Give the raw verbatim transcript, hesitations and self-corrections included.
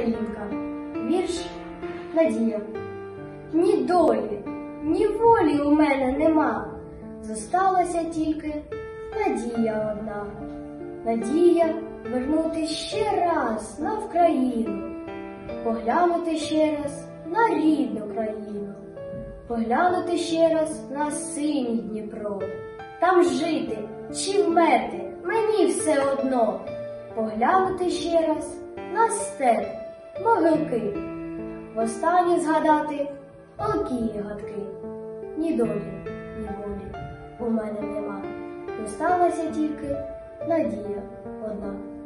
Українка. Вірш Надія. Ні долі, ні волі у мене нема, зосталася тільки надія одна. Надія вернути ще раз на Вкраїну, поглянути ще раз на рідну країну, поглянути ще раз на синій Дніпро. Там жити чи вмерти, мені все одно. Поглянути ще раз на степ, могилки, востаннє згадати палкі гадки. Ні долі, ні волі у мене нема, зосталася тільки надія одна.